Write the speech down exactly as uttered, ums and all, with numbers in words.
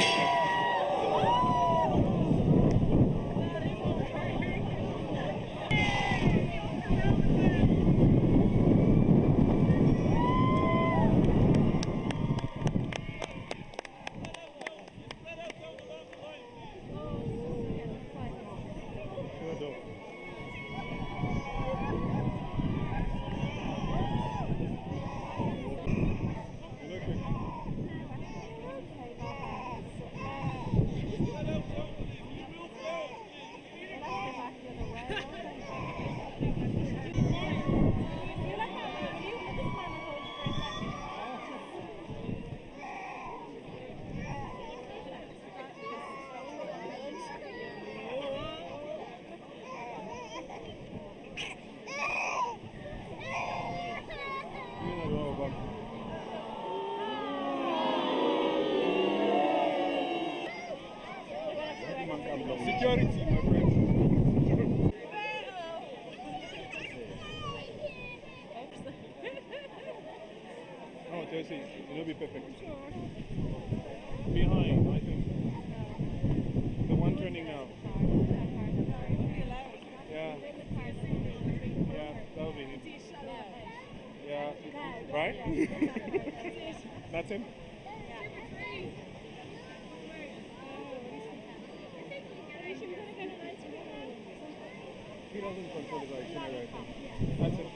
Security, my friend. Oh, Josie, it'll be perfect. Behind, I think. The one turning now. Yeah. Yeah, that'll be him. Yeah. Right? That's him? He doesn't control his itinerary, I think. That's it.